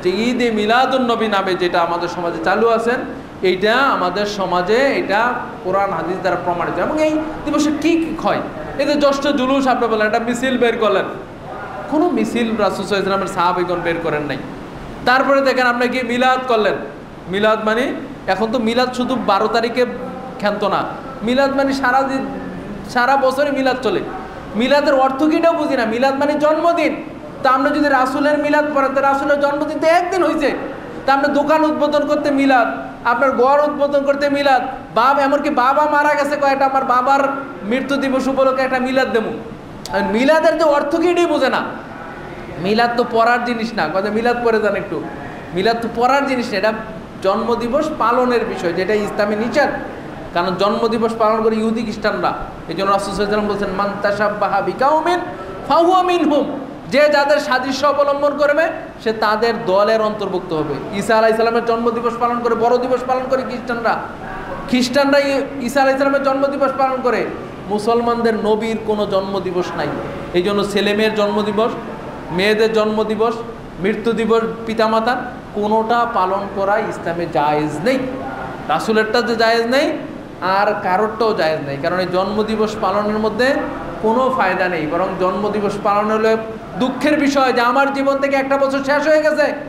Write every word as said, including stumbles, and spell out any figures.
যে ঈদে মিলাদুন্নবী নামে যেটা আমাদের সমাজে চালু আছেন, এইটা আমাদের সমাজে এটা কোরআন হাদিস দ্বারা প্রমাণিত। এবং এই দিবসে কী কী হয়, এই যে জ্যৈষ্ঠ জুলুস আপনি বলেন, একটা মিছিল বের করলেন, কোনো মিছিল রাসূল সাল্লাল্লাহু আলাইহি ওয়াসাল্লামের সাহাবীগণ বের করেন নাই। তারপরে দেখেন আপনি কি মিলাদ করলেন, মিলাদ মানে এখন তো মিলাদ শুধু বারো তারিখে ক্ষান্ত না, মিলাদ মানে সারা দিন সারা বছরে মিলাদ চলে। মিলাদের অর্থ কিটাও বুঝি না। মিলাদ মানে জন্মদিন। তা আমরা যদি রাসূলের মিলাদ পড়েন, তো রাসূলের জন্মদিন তো একদিন হয়েছে। তা আমরা দোকান উদ্বোধন করতে মিলাদ, আপনার ঘর উদ্বোধন করতে মিলাদ, বাপ এমনকি বাবা মারা গেছে কয়েকটা, আমার বাবার মৃত্যু দিবস উপলক্ষে একটা মিলাদ দেবো। মিলাদের যে অর্থ কি এটাই বোঝে না। মিলাদ তো পড়ার জিনিস না, কথা মিলাদ পড়ে যান একটু। মিলাদ তো পড়ার জিনিস না, এটা জন্মদিবস পালনের বিষয়, যেটা ইসলামে নিষেধ। কারণ জন্মদিবস পালন করে ইহুদি খ্রিস্টানরা। এই জন্য রাসূল সাল্লাল্লাহু আলাইহি ওয়াসাল্লাম বলছেন, মান তাশাব্বাহা বিকাউমিন ফাহুয়া মিনহুম, যে যাদের সাদৃশ্য অবলম্বন করবে সে তাদের দলের অন্তর্ভুক্ত হবে। ঈসা আলাইহিস সালামের জন্মদিবস পালন করে, বড় দিবস পালন করে খ্রিস্টানরা। খ্রিস্টানরা ঈসা আলাইহিস সালামের জন্মদিবস পালন করে। মুসলমানদের নবীর কোনো জন্মদিবস নাই। এই জন্য ছেলেমেয়ের জন্মদিবস, মেয়েদের জন্মদিবস, মৃত্যু দিবস পিতামাতার, কোনোটা পালন করা ইসলামে জায়েজ নেই। রাসূলেরটা যে জায়েজ নেই, আর কারোরটাও জায়েজ নেই। কারণ এই জন্মদিবস পালনের মধ্যে কোনো ফায়দা নেই, বরং জন্মদিবস পালন হলে দুঃখের বিষয় যে আমার জীবন থেকে একটা বছর শেষ হয়ে গেছে।